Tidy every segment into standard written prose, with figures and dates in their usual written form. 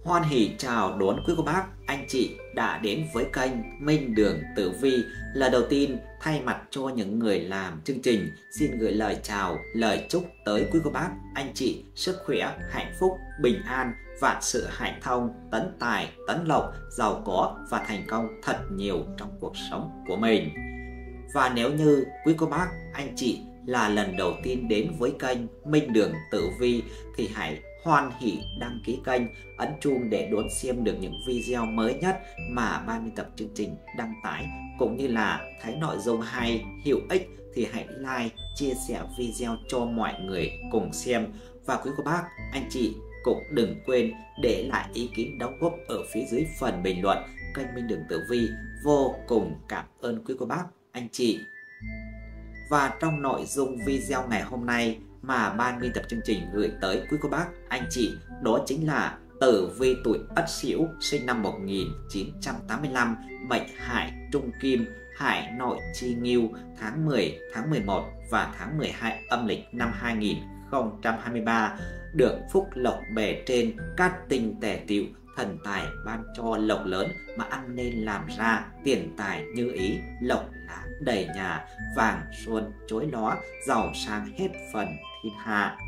Hoan hỉ chào đón quý cô bác, anh chị đã đến với kênh Minh Đường Tử Vi. Lần đầu tiên, thay mặt cho những người làm chương trình, xin gửi lời chào, lời chúc tới quý cô bác, anh chị sức khỏe, hạnh phúc, bình an, vạn sự hạnh thông, tấn tài, tấn lộc, giàu có và thành công thật nhiều trong cuộc sống của mình. Và nếu như quý cô bác, anh chị là lần đầu tiên đến với kênh Minh Đường Tử Vi thì hãy hoan hỉ đăng ký kênh, ấn chuông để đón xem được những video mới nhất mà ban biên tập chương trình đăng tải, cũng như là thấy nội dung hay, hữu ích thì hãy like, chia sẻ video cho mọi người cùng xem. Và quý cô bác, anh chị cũng đừng quên để lại ý kiến đóng góp ở phía dưới phần bình luận. Kênh Minh Đường Tử Vi vô cùng cảm ơn quý cô bác, anh chị. Và trong nội dung video ngày hôm nay mà ban biên tập chương trình gửi tới quý cô bác, anh chị, đó chính là tử vi tuổi Ất Sửu, sinh năm 1985, mệnh Hải Trung Kim, Hải Nội Chi Ngưu, tháng 10, tháng 11 và tháng 12 âm lịch năm 2023, được phúc lộc bề trên, cát tinh tề tựu, thần tài ban cho lộc lớn mà ăn nên làm ra, tiền tài như ý, lộc lá đầy nhà, vàng xuân chói lóa, giàu sang hết phần thiên hạ.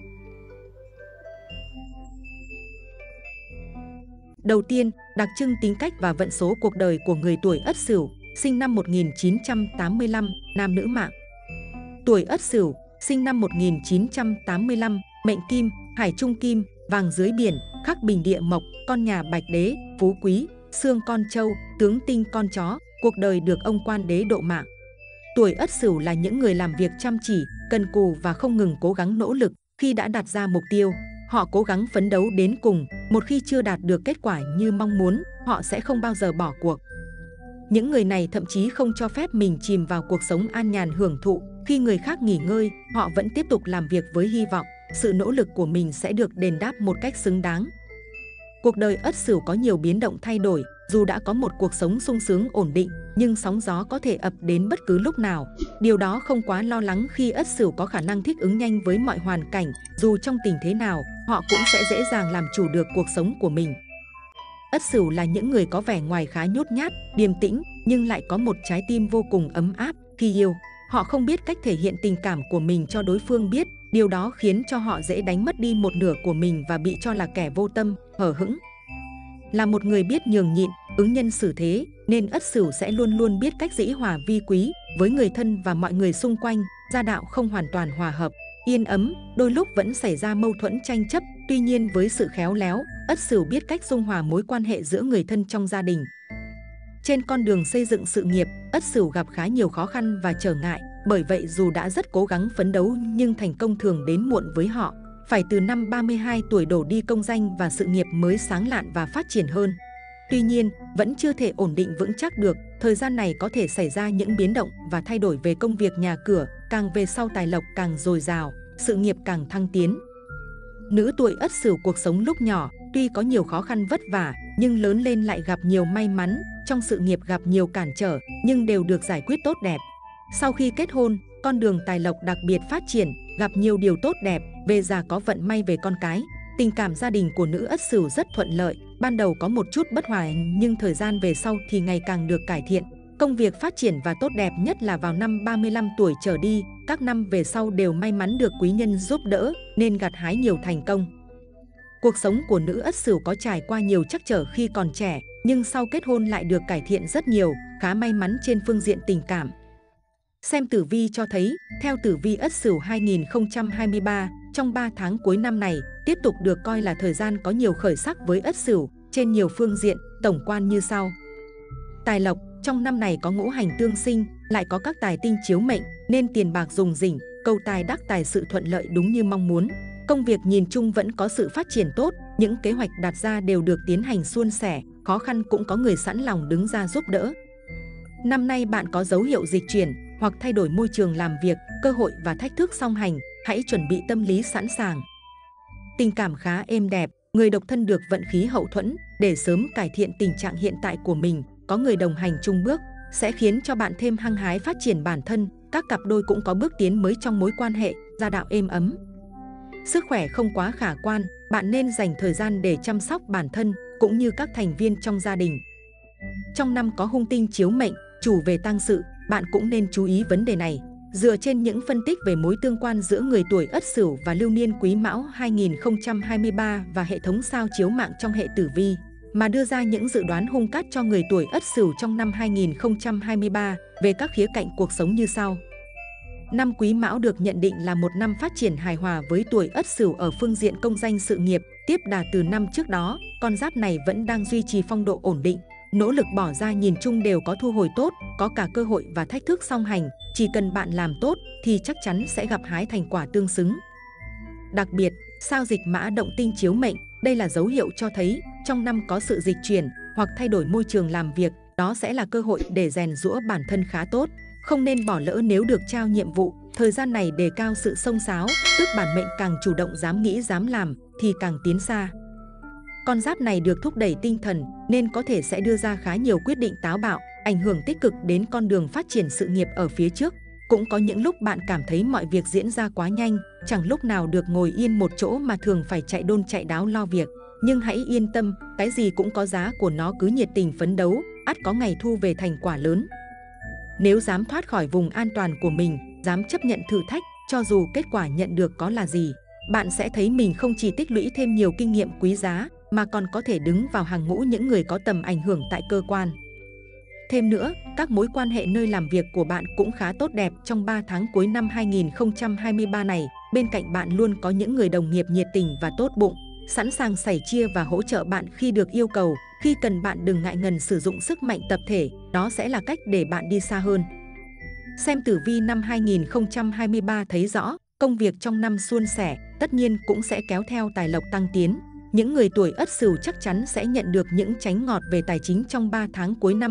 Đầu tiên, đặc trưng tính cách và vận số cuộc đời của người tuổi Ất Sửu, sinh năm 1985, nam nữ mạng. Tuổi Ất Sửu, sinh năm 1985, mệnh Kim, Hải Trung Kim, vàng dưới biển, khắc bình địa mộc, con nhà bạch đế, phú quý, xương con trâu, tướng tinh con chó, cuộc đời được ông quan đế độ mạng. Tuổi Ất Sửu là những người làm việc chăm chỉ, cần cù và không ngừng cố gắng nỗ lực. Khi đã đặt ra mục tiêu, họ cố gắng phấn đấu đến cùng. Một khi chưa đạt được kết quả như mong muốn, họ sẽ không bao giờ bỏ cuộc. Những người này thậm chí không cho phép mình chìm vào cuộc sống an nhàn hưởng thụ. Khi người khác nghỉ ngơi, họ vẫn tiếp tục làm việc với hy vọng sự nỗ lực của mình sẽ được đền đáp một cách xứng đáng. Cuộc đời Ất Sửu có nhiều biến động thay đổi. Dù đã có một cuộc sống sung sướng ổn định, nhưng sóng gió có thể ập đến bất cứ lúc nào. Điều đó không quá lo lắng khi Ất Sửu có khả năng thích ứng nhanh với mọi hoàn cảnh. Dù trong tình thế nào, họ cũng sẽ dễ dàng làm chủ được cuộc sống của mình. Ất Sửu là những người có vẻ ngoài khá nhút nhát, điềm tĩnh, nhưng lại có một trái tim vô cùng ấm áp khi yêu. Họ không biết cách thể hiện tình cảm của mình cho đối phương biết. Điều đó khiến cho họ dễ đánh mất đi một nửa của mình và bị cho là kẻ vô tâm, hờ hững. Là một người biết nhường nhịn, ứng nhân xử thế, nên Ất Sửu sẽ luôn luôn biết cách dĩ hòa vi quý với người thân và mọi người xung quanh. Gia đạo không hoàn toàn hòa hợp, yên ấm, đôi lúc vẫn xảy ra mâu thuẫn tranh chấp. Tuy nhiên với sự khéo léo, Ất Sửu biết cách dung hòa mối quan hệ giữa người thân trong gia đình. Trên con đường xây dựng sự nghiệp, Ất Sửu gặp khá nhiều khó khăn và trở ngại. Bởi vậy dù đã rất cố gắng phấn đấu nhưng thành công thường đến muộn với họ. Phải từ năm 32 tuổi đổ đi công danh và sự nghiệp mới sáng lạn và phát triển hơn. Tuy nhiên, vẫn chưa thể ổn định vững chắc được. Thời gian này có thể xảy ra những biến động và thay đổi về công việc nhà cửa. Càng về sau tài lộc càng dồi dào, sự nghiệp càng thăng tiến. Nữ tuổi Ất Sửu cuộc sống lúc nhỏ tuy có nhiều khó khăn vất vả, nhưng lớn lên lại gặp nhiều may mắn. Trong sự nghiệp gặp nhiều cản trở, nhưng đều được giải quyết tốt đẹp. Sau khi kết hôn, con đường tài lộc đặc biệt phát triển, gặp nhiều điều tốt đẹp. Về già có vận may về con cái. Tình cảm gia đình của nữ Ất Sửu rất thuận lợi. Ban đầu có một chút bất hòa nhưng thời gian về sau thì ngày càng được cải thiện. Công việc phát triển và tốt đẹp nhất là vào năm 35 tuổi trở đi. Các năm về sau đều may mắn được quý nhân giúp đỡ nên gặt hái nhiều thành công. Cuộc sống của nữ Ất Sửu có trải qua nhiều trắc trở khi còn trẻ, nhưng sau kết hôn lại được cải thiện rất nhiều, khá may mắn trên phương diện tình cảm. Xem tử vi cho thấy, theo tử vi Ất Sửu 2023, trong 3 tháng cuối năm này, tiếp tục được coi là thời gian có nhiều khởi sắc với Ất Sửu, trên nhiều phương diện, tổng quan như sau. Tài lộc, trong năm này có ngũ hành tương sinh, lại có các tài tinh chiếu mệnh, nên tiền bạc rủng rỉnh, cầu tài đắc tài sự thuận lợi đúng như mong muốn. Công việc nhìn chung vẫn có sự phát triển tốt, những kế hoạch đặt ra đều được tiến hành suôn sẻ, khó khăn cũng có người sẵn lòng đứng ra giúp đỡ. Năm nay bạn có dấu hiệu dịch chuyển hoặc thay đổi môi trường làm việc, cơ hội và thách thức song hành, hãy chuẩn bị tâm lý sẵn sàng. Tình cảm khá êm đẹp, người độc thân được vận khí hậu thuẫn để sớm cải thiện tình trạng hiện tại của mình, có người đồng hành chung bước sẽ khiến cho bạn thêm hăng hái phát triển bản thân. Các cặp đôi cũng có bước tiến mới trong mối quan hệ, gia đạo êm ấm. Sức khỏe không quá khả quan, bạn nên dành thời gian để chăm sóc bản thân cũng như các thành viên trong gia đình. Trong năm có hung tinh chiếu mệnh, chủ về tang sự, bạn cũng nên chú ý vấn đề này. Dựa trên những phân tích về mối tương quan giữa người tuổi Ất Sửu và lưu niên Quý Mão 2023 và hệ thống sao chiếu mạng trong hệ tử vi, mà đưa ra những dự đoán hung cát cho người tuổi Ất Sửu trong năm 2023 về các khía cạnh cuộc sống như sau. Năm Quý Mão được nhận định là một năm phát triển hài hòa với tuổi Ất Sửu ở phương diện công danh sự nghiệp, tiếp đà từ năm trước đó, con giáp này vẫn đang duy trì phong độ ổn định. Nỗ lực bỏ ra nhìn chung đều có thu hồi tốt, có cả cơ hội và thách thức song hành. Chỉ cần bạn làm tốt thì chắc chắn sẽ gặt hái thành quả tương xứng. Đặc biệt, sao dịch Mã động tinh chiếu mệnh, đây là dấu hiệu cho thấy trong năm có sự dịch chuyển hoặc thay đổi môi trường làm việc, đó sẽ là cơ hội để rèn giũa bản thân khá tốt. Không nên bỏ lỡ nếu được trao nhiệm vụ, thời gian này đề cao sự xông xáo, tức bản mệnh càng chủ động dám nghĩ dám làm thì càng tiến xa. Con giáp này được thúc đẩy tinh thần nên có thể sẽ đưa ra khá nhiều quyết định táo bạo, ảnh hưởng tích cực đến con đường phát triển sự nghiệp ở phía trước. Cũng có những lúc bạn cảm thấy mọi việc diễn ra quá nhanh, chẳng lúc nào được ngồi yên một chỗ mà thường phải chạy đôn chạy đáo lo việc. Nhưng hãy yên tâm, cái gì cũng có giá của nó, cứ nhiệt tình phấn đấu, ắt có ngày thu về thành quả lớn. Nếu dám thoát khỏi vùng an toàn của mình, dám chấp nhận thử thách, cho dù kết quả nhận được có là gì, bạn sẽ thấy mình không chỉ tích lũy thêm nhiều kinh nghiệm quý giá, mà còn có thể đứng vào hàng ngũ những người có tầm ảnh hưởng tại cơ quan. Thêm nữa, các mối quan hệ nơi làm việc của bạn cũng khá tốt đẹp trong 3 tháng cuối năm 2023 này. Bên cạnh bạn luôn có những người đồng nghiệp nhiệt tình và tốt bụng, sẵn sàng sẻ chia và hỗ trợ bạn khi được yêu cầu. Khi cần bạn đừng ngại ngần sử dụng sức mạnh tập thể, đó sẽ là cách để bạn đi xa hơn. Xem tử vi năm 2023 thấy rõ, công việc trong năm suôn sẻ, tất nhiên cũng sẽ kéo theo tài lộc tăng tiến. Những người tuổi Ất Sửu chắc chắn sẽ nhận được những chánh ngọt về tài chính trong 3 tháng cuối năm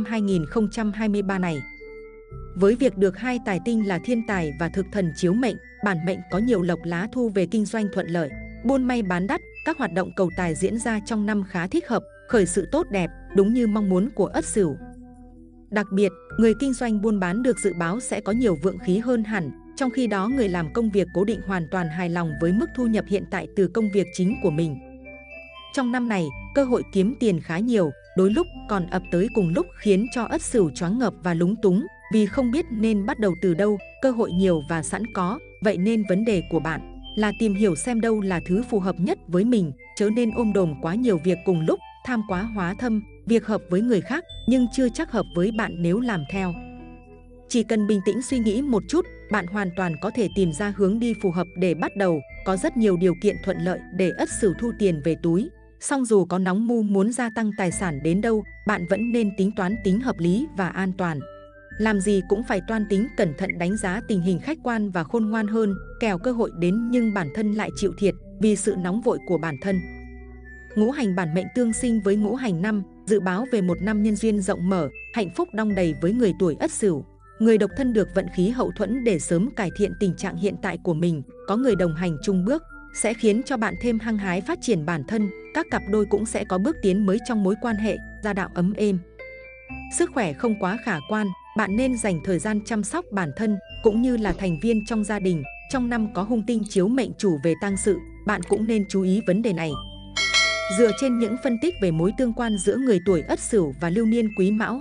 2023 này. Với việc được hai tài tinh là thiên tài và thực thần chiếu mệnh, bản mệnh có nhiều lộc lá thu về kinh doanh thuận lợi, buôn may bán đắt, các hoạt động cầu tài diễn ra trong năm khá thích hợp, khởi sự tốt đẹp, đúng như mong muốn của Ất Sửu. Đặc biệt, người kinh doanh buôn bán được dự báo sẽ có nhiều vượng khí hơn hẳn, trong khi đó người làm công việc cố định hoàn toàn hài lòng với mức thu nhập hiện tại từ công việc chính của mình. Trong năm này, cơ hội kiếm tiền khá nhiều, đôi lúc còn ập tới cùng lúc khiến cho Ất Sửu choáng ngợp và lúng túng, vì không biết nên bắt đầu từ đâu. Cơ hội nhiều và sẵn có, vậy nên vấn đề của bạn là tìm hiểu xem đâu là thứ phù hợp nhất với mình, chớ nên ôm đồm quá nhiều việc cùng lúc, tham quá hóa thâm. Việc hợp với người khác nhưng chưa chắc hợp với bạn nếu làm theo. Chỉ cần bình tĩnh suy nghĩ một chút, bạn hoàn toàn có thể tìm ra hướng đi phù hợp để bắt đầu. Có rất nhiều điều kiện thuận lợi để Ất Sửu thu tiền về túi. Song dù có nóng mu muốn gia tăng tài sản đến đâu, bạn vẫn nên tính toán tính hợp lý và an toàn. Làm gì cũng phải toan tính cẩn thận, đánh giá tình hình khách quan và khôn ngoan hơn, kẻo cơ hội đến nhưng bản thân lại chịu thiệt vì sự nóng vội của bản thân. Ngũ hành bản mệnh tương sinh với ngũ hành năm, dự báo về một năm nhân duyên rộng mở, hạnh phúc đong đầy với người tuổi Ất Sửu. Người độc thân được vận khí hậu thuẫn để sớm cải thiện tình trạng hiện tại của mình, có người đồng hành chung bước sẽ khiến cho bạn thêm hăng hái phát triển bản thân. Các cặp đôi cũng sẽ có bước tiến mới trong mối quan hệ, gia đạo ấm êm. Sức khỏe không quá khả quan, bạn nên dành thời gian chăm sóc bản thân cũng như là thành viên trong gia đình. Trong năm có hung tinh chiếu mệnh chủ về tang sự, bạn cũng nên chú ý vấn đề này. Dựa trên những phân tích về mối tương quan giữa người tuổi Ất Sửu và lưu niên Quý Mão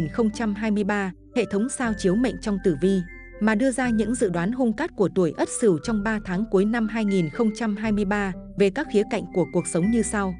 2023, hệ thống sao chiếu mệnh trong tử vi, mà đưa ra những dự đoán hung cát của tuổi Ất Sửu trong 3 tháng cuối năm 2023 về các khía cạnh của cuộc sống như sau.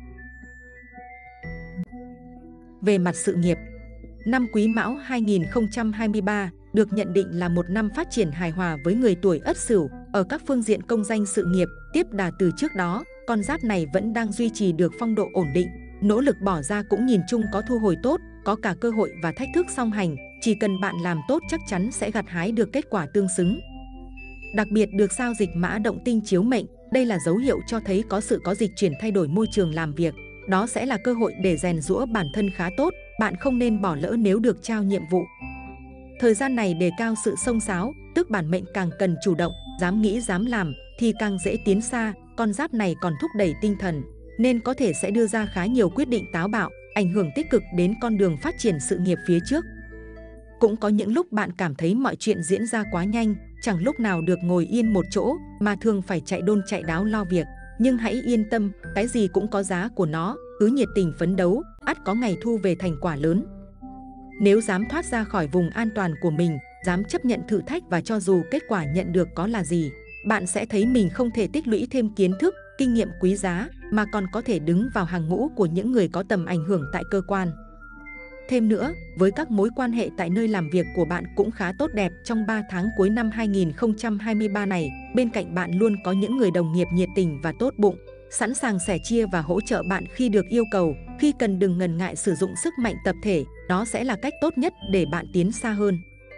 Về mặt sự nghiệp, năm Quý Mão 2023 được nhận định là một năm phát triển hài hòa với người tuổi Ất Sửu ở các phương diện công danh sự nghiệp, tiếp đà từ trước đó. Con giáp này vẫn đang duy trì được phong độ ổn định, nỗ lực bỏ ra cũng nhìn chung có thu hồi tốt, có cả cơ hội và thách thức song hành. Chỉ cần bạn làm tốt chắc chắn sẽ gặt hái được kết quả tương xứng. Đặc biệt được sao dịch Mã động tinh chiếu mệnh, đây là dấu hiệu cho thấy có dịch chuyển thay đổi môi trường làm việc. Đó sẽ là cơ hội để rèn giũa bản thân khá tốt, bạn không nên bỏ lỡ nếu được trao nhiệm vụ. Thời gian này đề cao sự xông xáo, tức bản mệnh càng cần chủ động, dám nghĩ dám làm thì càng dễ tiến xa. Con giáp này còn thúc đẩy tinh thần nên có thể sẽ đưa ra khá nhiều quyết định táo bạo, ảnh hưởng tích cực đến con đường phát triển sự nghiệp phía trước. Cũng có những lúc bạn cảm thấy mọi chuyện diễn ra quá nhanh, chẳng lúc nào được ngồi yên một chỗ mà thường phải chạy đôn chạy đáo lo việc. Nhưng hãy yên tâm, cái gì cũng có giá của nó, cứ nhiệt tình phấn đấu, ắt có ngày thu về thành quả lớn. Nếu dám thoát ra khỏi vùng an toàn của mình, dám chấp nhận thử thách và cho dù kết quả nhận được có là gì, bạn sẽ thấy mình không thể tích lũy thêm kiến thức, kinh nghiệm quý giá mà còn có thể đứng vào hàng ngũ của những người có tầm ảnh hưởng tại cơ quan. Thêm nữa, với các mối quan hệ tại nơi làm việc của bạn cũng khá tốt đẹp trong 3 tháng cuối năm 2023 này, bên cạnh bạn luôn có những người đồng nghiệp nhiệt tình và tốt bụng, sẵn sàng sẻ chia và hỗ trợ bạn khi được yêu cầu, khi cần đừng ngần ngại sử dụng sức mạnh tập thể, đó sẽ là cách tốt nhất để bạn tiến xa hơn.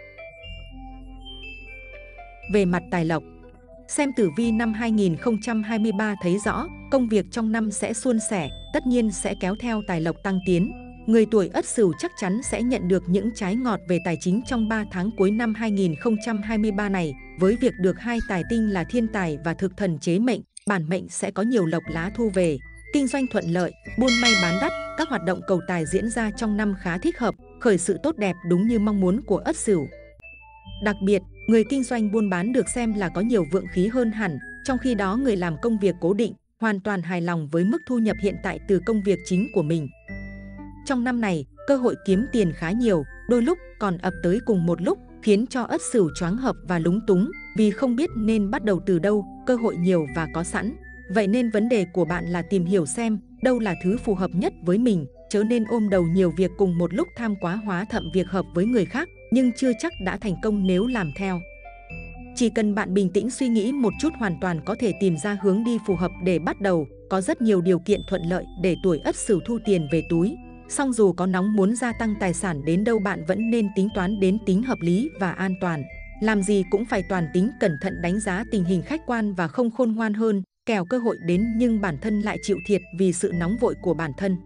Về mặt tài lộc, xem tử vi năm 2023 thấy rõ, công việc trong năm sẽ suôn sẻ, tất nhiên sẽ kéo theo tài lộc tăng tiến. Người tuổi Ất Sửu chắc chắn sẽ nhận được những trái ngọt về tài chính trong 3 tháng cuối năm 2023 này. Với việc được hai tài tinh là thiên tài và thực thần chế mệnh, bản mệnh sẽ có nhiều lộc lá thu về. Kinh doanh thuận lợi, buôn may bán đắt, các hoạt động cầu tài diễn ra trong năm khá thích hợp, khởi sự tốt đẹp đúng như mong muốn của Ất Sửu. Đặc biệt, người kinh doanh buôn bán được xem là có nhiều vượng khí hơn hẳn, trong khi đó người làm công việc cố định hoàn toàn hài lòng với mức thu nhập hiện tại từ công việc chính của mình. Trong năm này, cơ hội kiếm tiền khá nhiều, đôi lúc còn ập tới cùng một lúc, khiến cho Ất Sửu choáng ngợp và lúng túng vì không biết nên bắt đầu từ đâu, cơ hội nhiều và có sẵn. Vậy nên vấn đề của bạn là tìm hiểu xem đâu là thứ phù hợp nhất với mình, chớ nên ôm đầu nhiều việc cùng một lúc tham quá hóa thậm việc hợp với người khác, nhưng chưa chắc đã thành công nếu làm theo. Chỉ cần bạn bình tĩnh suy nghĩ một chút hoàn toàn có thể tìm ra hướng đi phù hợp để bắt đầu, có rất nhiều điều kiện thuận lợi để tuổi Ất Sửu thu tiền về túi. Song dù có nóng muốn gia tăng tài sản đến đâu bạn vẫn nên tính toán đến tính hợp lý và an toàn. Làm gì cũng phải toàn tính cẩn thận đánh giá tình hình khách quan và không khôn ngoan hơn, kẻo cơ hội đến nhưng bản thân lại chịu thiệt vì sự nóng vội của bản thân.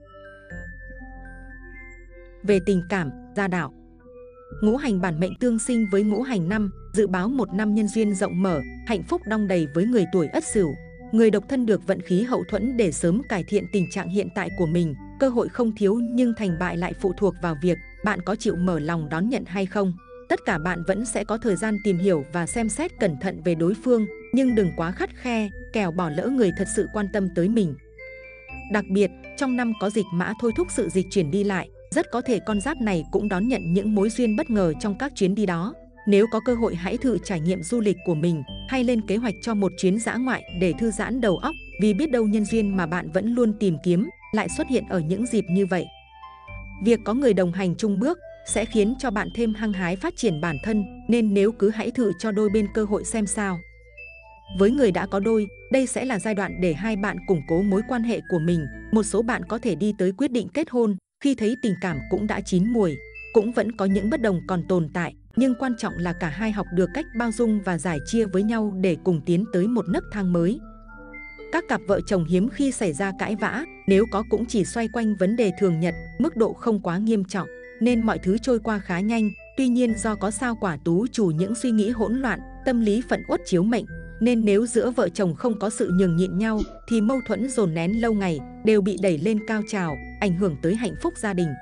Về tình cảm, gia đạo. Ngũ hành bản mệnh tương sinh với ngũ hành năm, dự báo một năm nhân duyên rộng mở, hạnh phúc đong đầy với người tuổi Ất Sửu. Người độc thân được vận khí hậu thuẫn để sớm cải thiện tình trạng hiện tại của mình. Cơ hội không thiếu nhưng thành bại lại phụ thuộc vào việc bạn có chịu mở lòng đón nhận hay không. Tất cả bạn vẫn sẽ có thời gian tìm hiểu và xem xét cẩn thận về đối phương, nhưng đừng quá khắt khe, kẻo bỏ lỡ người thật sự quan tâm tới mình. Đặc biệt, trong năm có dịch mã thôi thúc sự dịch chuyển đi lại, rất có thể con giáp này cũng đón nhận những mối duyên bất ngờ trong các chuyến đi đó. Nếu có cơ hội hãy thử trải nghiệm du lịch của mình hay lên kế hoạch cho một chuyến dã ngoại để thư giãn đầu óc, vì biết đâu nhân duyên mà bạn vẫn luôn tìm kiếm lại xuất hiện ở những dịp như vậy. Việc có người đồng hành chung bước sẽ khiến cho bạn thêm hăng hái phát triển bản thân, nên nếu cứ hãy thử cho đôi bên cơ hội xem sao. Với người đã có đôi, đây sẽ là giai đoạn để hai bạn củng cố mối quan hệ của mình. Một số bạn có thể đi tới quyết định kết hôn khi thấy tình cảm cũng đã chín muồi. Cũng vẫn có những bất đồng còn tồn tại, nhưng quan trọng là cả hai học được cách bao dung và giải chia với nhau để cùng tiến tới một nấc thang mới. Các cặp vợ chồng hiếm khi xảy ra cãi vã, nếu có cũng chỉ xoay quanh vấn đề thường nhật, mức độ không quá nghiêm trọng, nên mọi thứ trôi qua khá nhanh. Tuy nhiên do có sao Quả Tú chủ những suy nghĩ hỗn loạn, tâm lý phận uất chiếu mệnh, nên nếu giữa vợ chồng không có sự nhường nhịn nhau, thì mâu thuẫn dồn nén lâu ngày đều bị đẩy lên cao trào, ảnh hưởng tới hạnh phúc gia đình.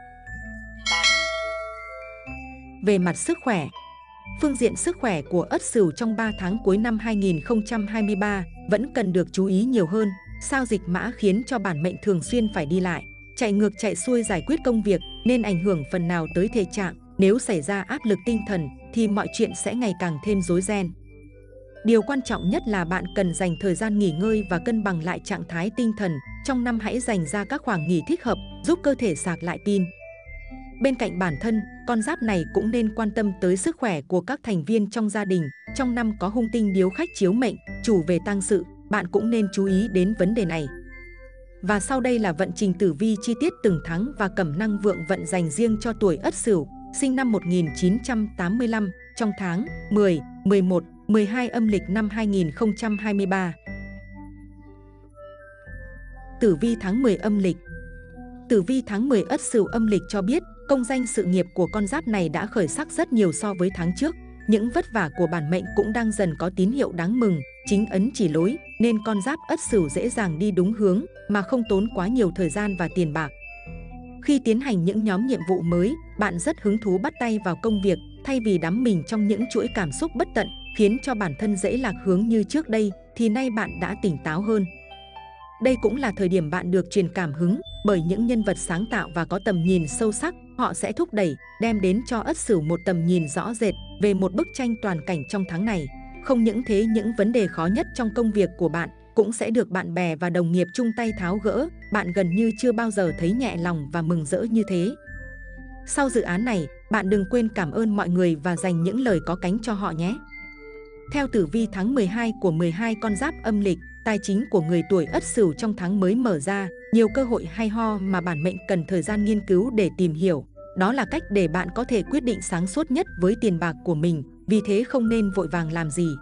Về mặt sức khỏe, phương diện sức khỏe của Ất Sửu trong 3 tháng cuối năm 2023 vẫn cần được chú ý nhiều hơn. Sao dịch mã khiến cho bản mệnh thường xuyên phải đi lại, chạy ngược chạy xuôi giải quyết công việc nên ảnh hưởng phần nào tới thể trạng. Nếu xảy ra áp lực tinh thần thì mọi chuyện sẽ ngày càng thêm rối ren. Điều quan trọng nhất là bạn cần dành thời gian nghỉ ngơi và cân bằng lại trạng thái tinh thần. Trong năm hãy dành ra các khoảng nghỉ thích hợp, giúp cơ thể sạc lại pin. Bên cạnh bản thân, con giáp này cũng nên quan tâm tới sức khỏe của các thành viên trong gia đình. Trong năm có hung tinh điếu khách chiếu mệnh, chủ về tang sự, bạn cũng nên chú ý đến vấn đề này. Và sau đây là vận trình tử vi chi tiết từng tháng và cẩm năng vượng vận dành riêng cho tuổi Ất Sửu, sinh năm 1985, trong tháng 10, 11, 12 âm lịch năm 2023. Tử vi tháng 10 âm lịch. Tử vi tháng 10 Ất Sửu âm lịch cho biết, công danh sự nghiệp của con giáp này đã khởi sắc rất nhiều so với tháng trước. Những vất vả của bản mệnh cũng đang dần có tín hiệu đáng mừng, chính ấn chỉ lối, nên con giáp Ất Sửu dễ dàng đi đúng hướng mà không tốn quá nhiều thời gian và tiền bạc. Khi tiến hành những nhóm nhiệm vụ mới, bạn rất hứng thú bắt tay vào công việc, thay vì đắm mình trong những chuỗi cảm xúc bất tận. khiến cho bản thân dễ lạc hướng như trước đây, thì nay bạn đã tỉnh táo hơn. Đây cũng là thời điểm bạn được truyền cảm hứng bởi những nhân vật sáng tạo và có tầm nhìn sâu sắc. Họ sẽ thúc đẩy, đem đến cho Ất Sửu một tầm nhìn rõ rệt về một bức tranh toàn cảnh trong tháng này. Không những thế, những vấn đề khó nhất trong công việc của bạn cũng sẽ được bạn bè và đồng nghiệp chung tay tháo gỡ. Bạn gần như chưa bao giờ thấy nhẹ lòng và mừng rỡ như thế. Sau dự án này, bạn đừng quên cảm ơn mọi người và dành những lời có cánh cho họ nhé. Theo tử vi tháng 12 của 12 con giáp âm lịch, tài chính của người tuổi Ất Sửu trong tháng mới mở ra, nhiều cơ hội hay ho mà bản mệnh cần thời gian nghiên cứu để tìm hiểu. Đó là cách để bạn có thể quyết định sáng suốt nhất với tiền bạc của mình, vì thế không nên vội vàng làm gì.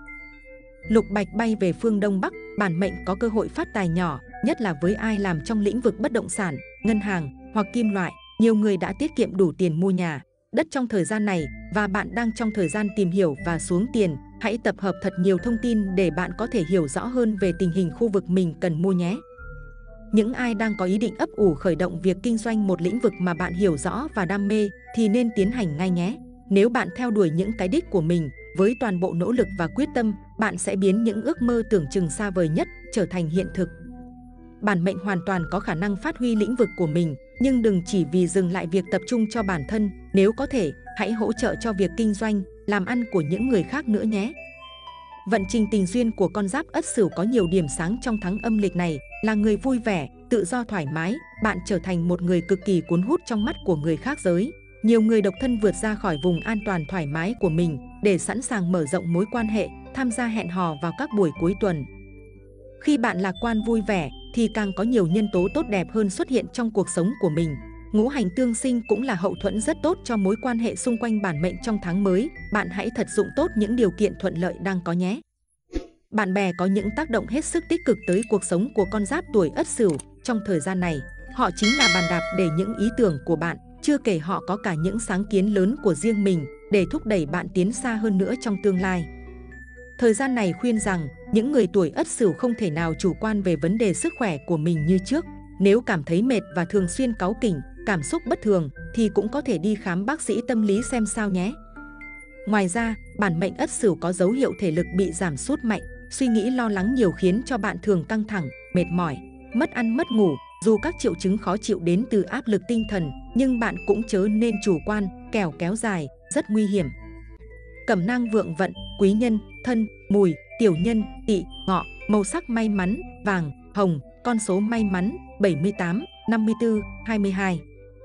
Lục bạch bay về phương Đông Bắc, bản mệnh có cơ hội phát tài nhỏ, nhất là với ai làm trong lĩnh vực bất động sản, ngân hàng hoặc kim loại. Nhiều người đã tiết kiệm đủ tiền mua nhà, đất trong thời gian này và bạn đang trong thời gian tìm hiểu và xuống tiền. Hãy tập hợp thật nhiều thông tin để bạn có thể hiểu rõ hơn về tình hình khu vực mình cần mua nhé. Những ai đang có ý định ấp ủ khởi động việc kinh doanh một lĩnh vực mà bạn hiểu rõ và đam mê thì nên tiến hành ngay nhé. Nếu bạn theo đuổi những cái đích của mình với toàn bộ nỗ lực và quyết tâm, bạn sẽ biến những ước mơ tưởng chừng xa vời nhất trở thành hiện thực. Bản mệnh hoàn toàn có khả năng phát huy lĩnh vực của mình, nhưng đừng chỉ vì dừng lại việc tập trung cho bản thân. Nếu có thể, hãy hỗ trợ cho việc kinh doanh, làm ăn của những người khác nữa nhé. Vận trình tình duyên của con giáp Ất Sửu có nhiều điểm sáng trong tháng âm lịch này. Là người vui vẻ, tự do thoải mái, bạn trở thành một người cực kỳ cuốn hút trong mắt của người khác giới. Nhiều người độc thân vượt ra khỏi vùng an toàn thoải mái của mình để sẵn sàng mở rộng mối quan hệ, tham gia hẹn hò vào các buổi cuối tuần. Khi bạn lạc quan vui vẻ thì càng có nhiều nhân tố tốt đẹp hơn xuất hiện trong cuộc sống của mình. Ngũ hành tương sinh cũng là hậu thuẫn rất tốt cho mối quan hệ xung quanh bản mệnh trong tháng mới. Bạn hãy tận dụng tốt những điều kiện thuận lợi đang có nhé. Bạn bè có những tác động hết sức tích cực tới cuộc sống của con giáp tuổi Ất Sửu trong thời gian này. Họ chính là bàn đạp để những ý tưởng của bạn, chưa kể họ có cả những sáng kiến lớn của riêng mình để thúc đẩy bạn tiến xa hơn nữa trong tương lai. Thời gian này khuyên rằng những người tuổi Ất Sửu không thể nào chủ quan về vấn đề sức khỏe của mình như trước. Nếu cảm thấy mệt và thường xuyên cáu kỉnh, cảm xúc bất thường thì cũng có thể đi khám bác sĩ tâm lý xem sao nhé. Ngoài ra, bản mệnh Ất Sửu có dấu hiệu thể lực bị giảm sút mạnh, suy nghĩ lo lắng nhiều khiến cho bạn thường căng thẳng, mệt mỏi, mất ăn mất ngủ. Dù các triệu chứng khó chịu đến từ áp lực tinh thần, nhưng bạn cũng chớ nên chủ quan, kẻo kéo dài, rất nguy hiểm. Cẩm nang vượng vận, quý nhân, thân, mùi, tiểu nhân, tỵ, ngọ, màu sắc may mắn, vàng, hồng, con số may mắn, 78, 54, 22.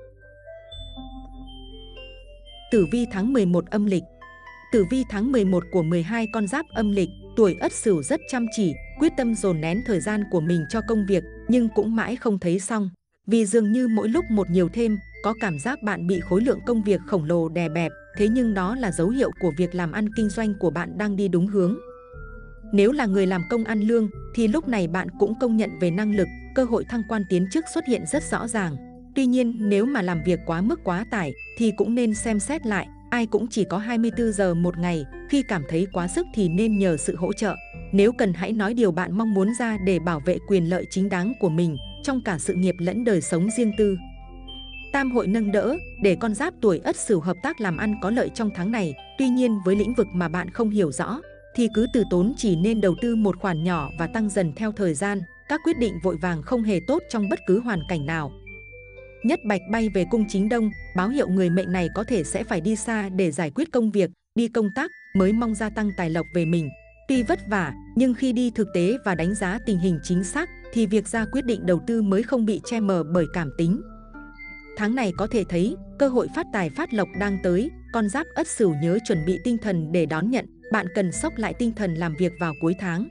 Tử vi tháng 11 âm lịch. Tử vi tháng 11 của 12 con giáp âm lịch, tuổi Ất Sửu rất chăm chỉ, quyết tâm dồn nén thời gian của mình cho công việc, nhưng cũng mãi không thấy xong. Vì dường như mỗi lúc một nhiều thêm, có cảm giác bạn bị khối lượng công việc khổng lồ đè bẹp, thế nhưng đó là dấu hiệu của việc làm ăn kinh doanh của bạn đang đi đúng hướng. Nếu là người làm công ăn lương, thì lúc này bạn cũng công nhận về năng lực, cơ hội thăng quan tiến chức xuất hiện rất rõ ràng. Tuy nhiên, nếu mà làm việc quá mức quá tải, thì cũng nên xem xét lại. Ai cũng chỉ có 24 giờ một ngày, khi cảm thấy quá sức thì nên nhờ sự hỗ trợ. Nếu cần, hãy nói điều bạn mong muốn ra để bảo vệ quyền lợi chính đáng của mình, trong cả sự nghiệp lẫn đời sống riêng tư. Tam hội nâng đỡ, để con giáp tuổi Ất Sửu hợp tác làm ăn có lợi trong tháng này. Tuy nhiên, với lĩnh vực mà bạn không hiểu rõ, thì cứ từ tốn, chỉ nên đầu tư một khoản nhỏ và tăng dần theo thời gian. Các quyết định vội vàng không hề tốt trong bất cứ hoàn cảnh nào. Nhất bạch bay về cung chính đông, báo hiệu người mệnh này có thể sẽ phải đi xa để giải quyết công việc, đi công tác mới mong gia tăng tài lộc về mình. Tuy vất vả, nhưng khi đi thực tế và đánh giá tình hình chính xác, thì việc ra quyết định đầu tư mới không bị che mờ bởi cảm tính. Tháng này có thể thấy, cơ hội phát tài phát lộc đang tới, con giáp Ất Sửu nhớ chuẩn bị tinh thần để đón nhận, bạn cần xốc lại tinh thần làm việc vào cuối tháng.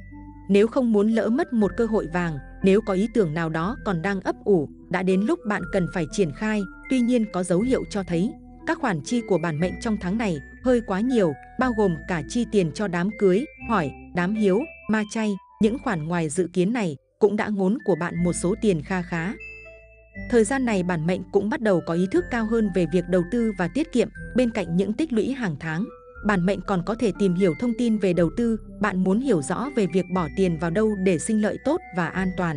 Nếu không muốn lỡ mất một cơ hội vàng, nếu có ý tưởng nào đó còn đang ấp ủ, đã đến lúc bạn cần phải triển khai. Tuy nhiên, có dấu hiệu cho thấy các khoản chi của bản mệnh trong tháng này hơi quá nhiều, bao gồm cả chi tiền cho đám cưới, hỏi, đám hiếu, ma chay. Những khoản ngoài dự kiến này cũng đã ngốn của bạn một số tiền kha khá. Thời gian này bản mệnh cũng bắt đầu có ý thức cao hơn về việc đầu tư và tiết kiệm. Bên cạnh những tích lũy hàng tháng, bản mệnh còn có thể tìm hiểu thông tin về đầu tư. Bạn muốn hiểu rõ về việc bỏ tiền vào đâu để sinh lợi tốt và an toàn.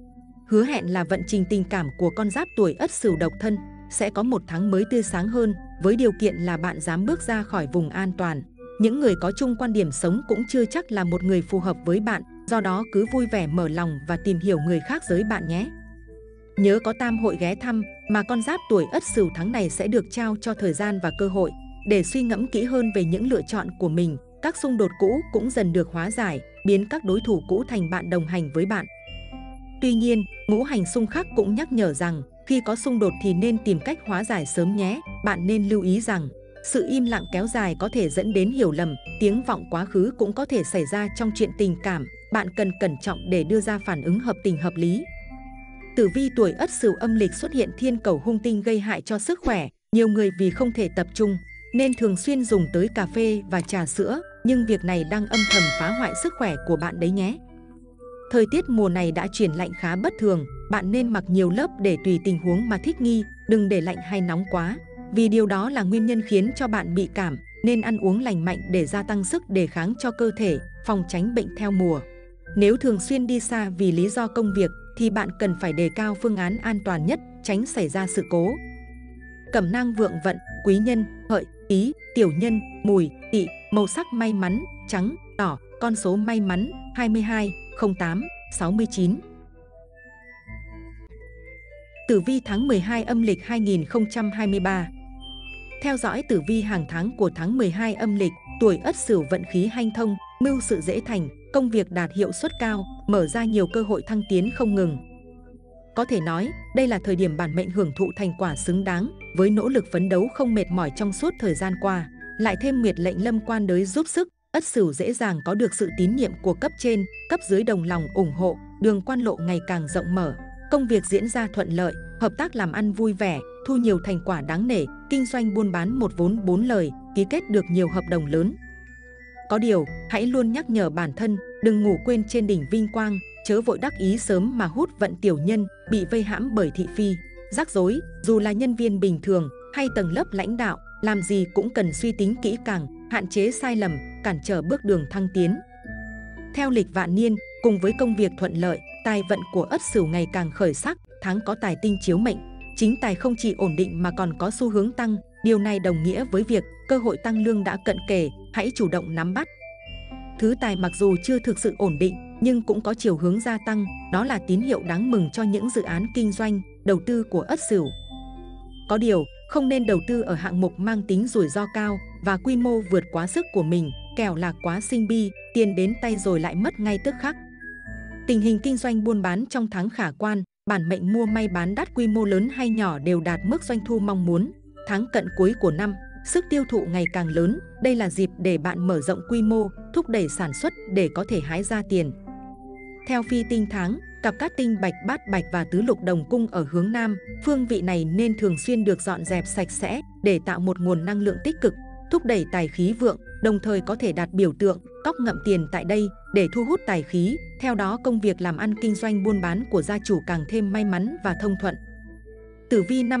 Hứa hẹn là vận trình tình cảm của con giáp tuổi Ất Sửu độc thân sẽ có một tháng mới tươi sáng hơn, với điều kiện là bạn dám bước ra khỏi vùng an toàn. Những người có chung quan điểm sống cũng chưa chắc là một người phù hợp với bạn, do đó cứ vui vẻ mở lòng và tìm hiểu người khác giới bạn nhé. Nhớ có tam hội ghé thăm mà con giáp tuổi Ất Sửu tháng này sẽ được trao cho thời gian và cơ hội để suy ngẫm kỹ hơn về những lựa chọn của mình. Các xung đột cũ cũng dần được hóa giải, biến các đối thủ cũ thành bạn đồng hành với bạn. Tuy nhiên, ngũ hành xung khắc cũng nhắc nhở rằng khi có xung đột thì nên tìm cách hóa giải sớm nhé. Bạn nên lưu ý rằng sự im lặng kéo dài có thể dẫn đến hiểu lầm, tiếng vọng quá khứ cũng có thể xảy ra trong chuyện tình cảm. Bạn cần cẩn trọng để đưa ra phản ứng hợp tình hợp lý. Tử vi tuổi Ất Sửu âm lịch xuất hiện thiên cẩu hung tinh gây hại cho sức khỏe. Nhiều người vì không thể tập trung nên thường xuyên dùng tới cà phê và trà sữa, nhưng việc này đang âm thầm phá hoại sức khỏe của bạn đấy nhé. Thời tiết mùa này đã chuyển lạnh khá bất thường, bạn nên mặc nhiều lớp để tùy tình huống mà thích nghi, đừng để lạnh hay nóng quá, vì điều đó là nguyên nhân khiến cho bạn bị cảm. Nên ăn uống lành mạnh để gia tăng sức đề kháng cho cơ thể, phòng tránh bệnh theo mùa. Nếu thường xuyên đi xa vì lý do công việc thì bạn cần phải đề cao phương án an toàn nhất, tránh xảy ra sự cố. Cẩm nang vượng vận, quý nhân, hợi, Tý, tiểu nhân, mùi, Tỵ, màu sắc may mắn, trắng, đỏ, con số may mắn 22, 08, 69. Tử vi tháng 12 âm lịch 2023. Theo dõi tử vi hàng tháng của tháng 12 âm lịch, tuổi Ất Sửu vận khí hanh thông, mưu sự dễ thành, công việc đạt hiệu suất cao, mở ra nhiều cơ hội thăng tiến không ngừng. Có thể nói, đây là thời điểm bản mệnh hưởng thụ thành quả xứng đáng, với nỗ lực phấn đấu không mệt mỏi trong suốt thời gian qua. Lại thêm nguyệt lệnh lâm quan đới giúp sức, Ất Sửu dễ dàng có được sự tín nhiệm của cấp trên, cấp dưới đồng lòng ủng hộ, đường quan lộ ngày càng rộng mở. Công việc diễn ra thuận lợi, hợp tác làm ăn vui vẻ, thu nhiều thành quả đáng nể, kinh doanh buôn bán một vốn bốn lời, ký kết được nhiều hợp đồng lớn. Có điều, hãy luôn nhắc nhở bản thân, đừng ngủ quên trên đỉnh vinh quang, chớ vội đắc ý sớm mà hút vận tiểu nhân, bị vây hãm bởi thị phi, rắc rối. Dù là nhân viên bình thường hay tầng lớp lãnh đạo, làm gì cũng cần suy tính kỹ càng, hạn chế sai lầm, cản trở bước đường thăng tiến. Theo lịch vạn niên, cùng với công việc thuận lợi, tài vận của Ất Sửu ngày càng khởi sắc, tháng có tài tinh chiếu mệnh. Chính tài không chỉ ổn định mà còn có xu hướng tăng, điều này đồng nghĩa với việc cơ hội tăng lương đã cận kề, hãy chủ động nắm bắt. Thứ tài mặc dù chưa thực sự ổn định, nhưng cũng có chiều hướng gia tăng, đó là tín hiệu đáng mừng cho những dự án kinh doanh, đầu tư của Ất Sửu. Có điều, không nên đầu tư ở hạng mục mang tính rủi ro cao và quy mô vượt quá sức của mình, kẻo là quá sinh bi, tiền đến tay rồi lại mất ngay tức khắc. Tình hình kinh doanh buôn bán trong tháng khả quan, bản mệnh mua may bán đắt quy mô lớn hay nhỏ đều đạt mức doanh thu mong muốn. Tháng cận cuối của năm, sức tiêu thụ ngày càng lớn, đây là dịp để bạn mở rộng quy mô, thúc đẩy sản xuất để có thể hái ra tiền. Theo phi tinh tháng, cặp cát tinh bạch bát bạch và tứ lục đồng cung ở hướng Nam, phương vị này nên thường xuyên được dọn dẹp sạch sẽ để tạo một nguồn năng lượng tích cực, thúc đẩy tài khí vượng, đồng thời có thể đặt biểu tượng, cóc ngậm tiền tại đây để thu hút tài khí. Theo đó, công việc làm ăn kinh doanh buôn bán của gia chủ càng thêm may mắn và thông thuận. Tử vi năm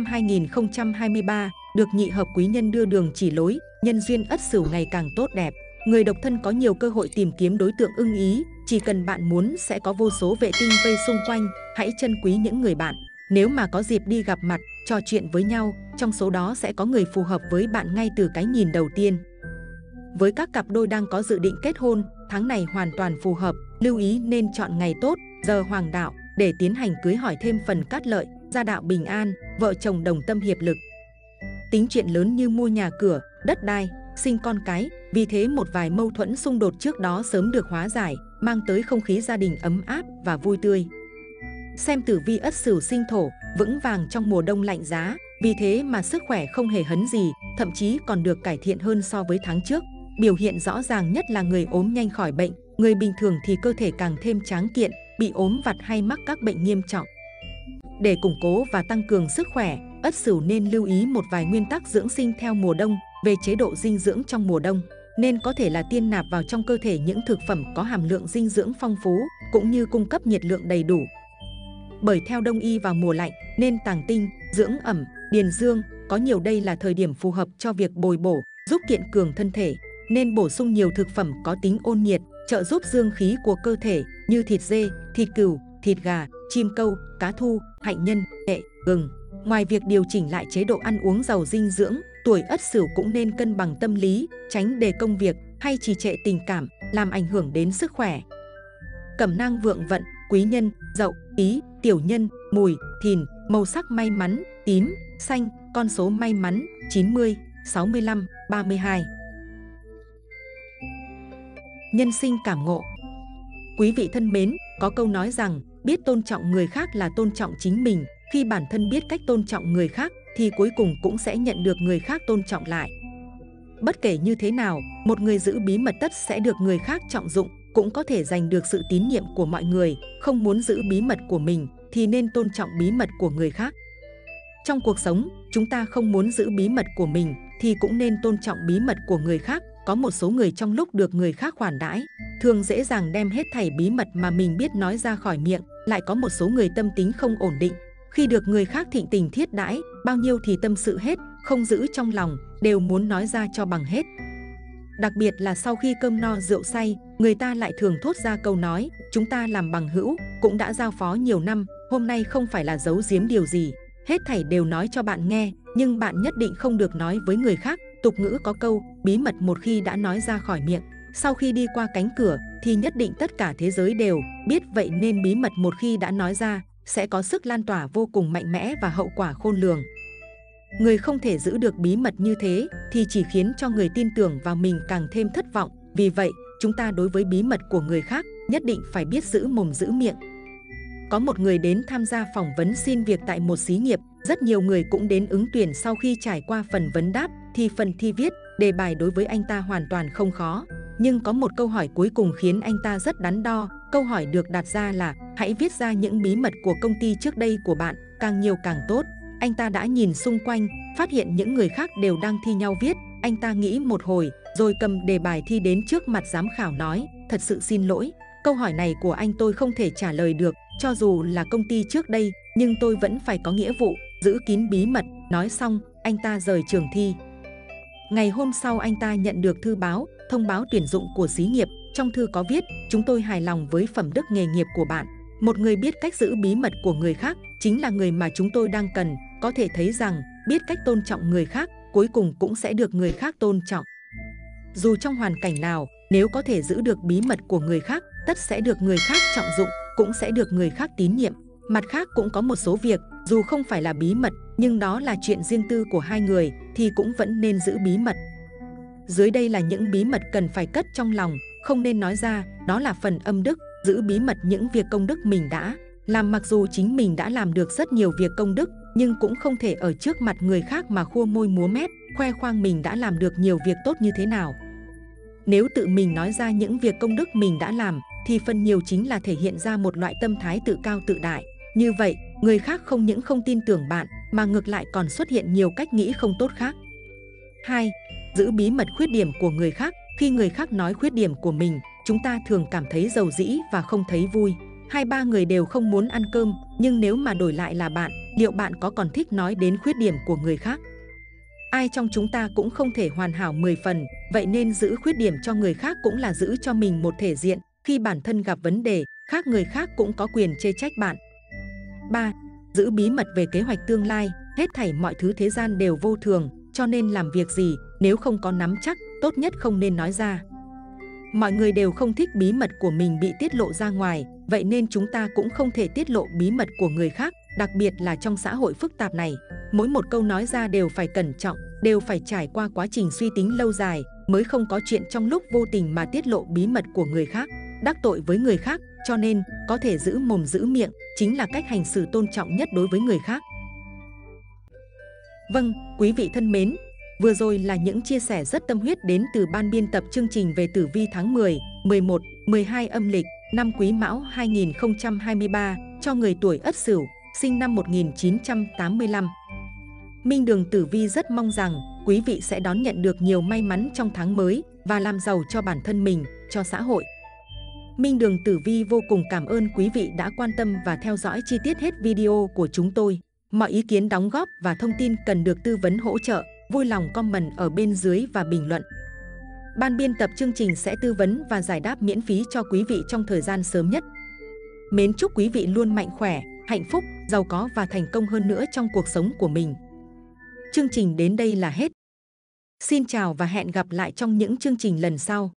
2023 được nhị hợp quý nhân đưa đường chỉ lối, nhân duyên Ất Sửu ngày càng tốt đẹp. Người độc thân có nhiều cơ hội tìm kiếm đối tượng ưng ý, chỉ cần bạn muốn sẽ có vô số vệ tinh vây xung quanh, hãy trân quý những người bạn. Nếu mà có dịp đi gặp mặt, trò chuyện với nhau, trong số đó sẽ có người phù hợp với bạn ngay từ cái nhìn đầu tiên. Với các cặp đôi đang có dự định kết hôn, tháng này hoàn toàn phù hợp, lưu ý nên chọn ngày tốt, giờ hoàng đạo để tiến hành cưới hỏi thêm phần cát lợi, gia đạo bình an, vợ chồng đồng tâm hiệp lực. Tính chuyện lớn như mua nhà cửa, đất đai, sinh con cái, vì thế một vài mâu thuẫn xung đột trước đó sớm được hóa giải, mang tới không khí gia đình ấm áp và vui tươi. Xem tử vi Ất Sửu sinh thổ, vững vàng trong mùa đông lạnh giá, vì thế mà sức khỏe không hề hấn gì, thậm chí còn được cải thiện hơn so với tháng trước. Biểu hiện rõ ràng nhất là người ốm nhanh khỏi bệnh, người bình thường thì cơ thể càng thêm tráng kiện, bị ốm vặt hay mắc các bệnh nghiêm trọng. Để củng cố và tăng cường sức khỏe, Ất Sửu nên lưu ý một vài nguyên tắc dưỡng sinh theo mùa đông. Về chế độ dinh dưỡng trong mùa đông, nên có thể là tiên nạp vào trong cơ thể những thực phẩm có hàm lượng dinh dưỡng phong phú, cũng như cung cấp nhiệt lượng đầy đủ. Bởi theo đông y vào mùa lạnh, nên tàng tinh, dưỡng ẩm, điền dương, có nhiều đây là thời điểm phù hợp cho việc bồi bổ, giúp kiện cường thân thể. Nên bổ sung nhiều thực phẩm có tính ôn nhiệt, trợ giúp dương khí của cơ thể như thịt dê, thịt cừu, thịt gà, chim câu, cá thu, hạnh nhân, nghệ, gừng. Ngoài việc điều chỉnh lại chế độ ăn uống giàu dinh dưỡng, tuổi Ất Sửu cũng nên cân bằng tâm lý, tránh để công việc, hay trì trệ tình cảm, làm ảnh hưởng đến sức khỏe. Cẩm nang vượng vận, quý nhân, Dậu, Ý, tiểu nhân, Mùi, Thìn, màu sắc may mắn, tím, xanh, con số may mắn, 90, 65, 32. Nhân sinh cảm ngộ. Quý vị thân mến, có câu nói rằng, biết tôn trọng người khác là tôn trọng chính mình. Khi bản thân biết cách tôn trọng người khác, thì cuối cùng cũng sẽ nhận được người khác tôn trọng lại. Bất kể như thế nào, một người giữ bí mật tất sẽ được người khác trọng dụng, cũng có thể giành được sự tín nhiệm của mọi người. Không muốn giữ bí mật của mình, thì nên tôn trọng bí mật của người khác. Trong cuộc sống, chúng ta không muốn giữ bí mật của mình, thì cũng nên tôn trọng bí mật của người khác. Có một số người trong lúc được người khác khoản đãi, thường dễ dàng đem hết thảy bí mật mà mình biết nói ra khỏi miệng. Lại có một số người tâm tính không ổn định, khi được người khác thịnh tình thiết đãi, bao nhiêu thì tâm sự hết, không giữ trong lòng, đều muốn nói ra cho bằng hết. Đặc biệt là sau khi cơm no rượu say, người ta lại thường thốt ra câu nói, chúng ta làm bằng hữu, cũng đã giao phó nhiều năm, hôm nay không phải là giấu giếm điều gì, hết thảy đều nói cho bạn nghe, nhưng bạn nhất định không được nói với người khác. Tục ngữ có câu, bí mật một khi đã nói ra khỏi miệng, sau khi đi qua cánh cửa, thì nhất định tất cả thế giới đều biết. Vậy nên bí mật một khi đã nói ra, sẽ có sức lan tỏa vô cùng mạnh mẽ và hậu quả khôn lường. Người không thể giữ được bí mật như thế, thì chỉ khiến cho người tin tưởng vào mình càng thêm thất vọng. Vì vậy, chúng ta đối với bí mật của người khác, nhất định phải biết giữ mồm giữ miệng. Có một người đến tham gia phỏng vấn xin việc tại một xí nghiệp, rất nhiều người cũng đến ứng tuyển. Sau khi trải qua phần vấn đáp, thì phần thi viết, đề bài đối với anh ta hoàn toàn không khó. Nhưng có một câu hỏi cuối cùng khiến anh ta rất đắn đo. Câu hỏi được đặt ra là, hãy viết ra những bí mật của công ty trước đây của bạn, càng nhiều càng tốt. Anh ta đã nhìn xung quanh, phát hiện những người khác đều đang thi nhau viết. Anh ta nghĩ một hồi, rồi cầm đề bài thi đến trước mặt giám khảo nói, thật sự xin lỗi, câu hỏi này của anh tôi không thể trả lời được. Cho dù là công ty trước đây, nhưng tôi vẫn phải có nghĩa vụ giữ kín bí mật. Nói xong, anh ta rời trường thi. Ngày hôm sau anh ta nhận được thư báo, thông báo tuyển dụng của xí nghiệp. Trong thư có viết, chúng tôi hài lòng với phẩm đức nghề nghiệp của bạn. Một người biết cách giữ bí mật của người khác, chính là người mà chúng tôi đang cần. Có thể thấy rằng, biết cách tôn trọng người khác, cuối cùng cũng sẽ được người khác tôn trọng. Dù trong hoàn cảnh nào, nếu có thể giữ được bí mật của người khác, tất sẽ được người khác trọng dụng, cũng sẽ được người khác tín nhiệm. Mặt khác cũng có một số việc, dù không phải là bí mật, nhưng đó là chuyện riêng tư của hai người, thì cũng vẫn nên giữ bí mật. Dưới đây là những bí mật cần phải cất trong lòng, không nên nói ra. Đó là phần âm đức, giữ bí mật những việc công đức mình đã làm. Mặc dù chính mình đã làm được rất nhiều việc công đức, nhưng cũng không thể ở trước mặt người khác mà khua môi múa mép, khoe khoang mình đã làm được nhiều việc tốt như thế nào. Nếu tự mình nói ra những việc công đức mình đã làm, thì phần nhiều chính là thể hiện ra một loại tâm thái tự cao tự đại. Như vậy, người khác không những không tin tưởng bạn, mà ngược lại còn xuất hiện nhiều cách nghĩ không tốt khác. 2. Giữ bí mật khuyết điểm của người khác. Khi người khác nói khuyết điểm của mình, chúng ta thường cảm thấy dầu dĩ và không thấy vui. 2-3 người đều không muốn ăn cơm, nhưng nếu mà đổi lại là bạn, liệu bạn có còn thích nói đến khuyết điểm của người khác? Ai trong chúng ta cũng không thể hoàn hảo 10 phần, vậy nên giữ khuyết điểm cho người khác cũng là giữ cho mình một thể diện. Khi bản thân gặp vấn đề, khác người khác cũng có quyền chê trách bạn. 3. Giữ bí mật về kế hoạch tương lai. Hết thảy mọi thứ thế gian đều vô thường, cho nên làm việc gì, nếu không có nắm chắc, tốt nhất không nên nói ra. Mọi người đều không thích bí mật của mình bị tiết lộ ra ngoài, vậy nên chúng ta cũng không thể tiết lộ bí mật của người khác, đặc biệt là trong xã hội phức tạp này. Mỗi một câu nói ra đều phải cẩn trọng, đều phải trải qua quá trình suy tính lâu dài, mới không có chuyện trong lúc vô tình mà tiết lộ bí mật của người khác, đắc tội với người khác. Cho nên, có thể giữ mồm giữ miệng chính là cách hành xử tôn trọng nhất đối với người khác. Vâng, quý vị thân mến, vừa rồi là những chia sẻ rất tâm huyết đến từ ban biên tập chương trình về tử vi tháng 10, 11, 12 âm lịch, năm Quý Mão 2023 cho người tuổi Ất Sửu, sinh năm 1985. Minh Đường Tử Vi rất mong rằng quý vị sẽ đón nhận được nhiều may mắn trong tháng mới và làm giàu cho bản thân mình, cho xã hội. Minh Đường Tử Vi vô cùng cảm ơn quý vị đã quan tâm và theo dõi chi tiết hết video của chúng tôi. Mọi ý kiến đóng góp và thông tin cần được tư vấn hỗ trợ, vui lòng comment ở bên dưới và bình luận. Ban biên tập chương trình sẽ tư vấn và giải đáp miễn phí cho quý vị trong thời gian sớm nhất. Mến chúc quý vị luôn mạnh khỏe, hạnh phúc, giàu có và thành công hơn nữa trong cuộc sống của mình. Chương trình đến đây là hết. Xin chào và hẹn gặp lại trong những chương trình lần sau.